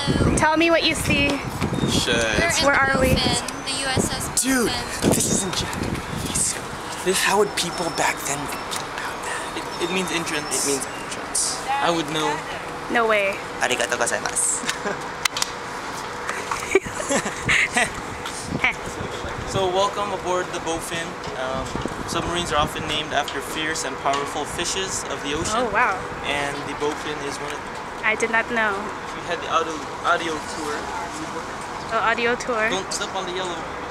Hello. Tell me what you see. Shit. Where are we? The USS Dude, Bowfin. this isn't Japanese. How would people back then feel about that? It means entrance. It means entrance. I would know. No way. Arigatou gozaimasu. So welcome aboard the Bowfin. Submarines are often named after fierce and powerful fishes of the ocean. Oh wow. And the Bowfin is one of them. I did not know. We had the audio tour. Oh, audio tour. Don't step on the yellow.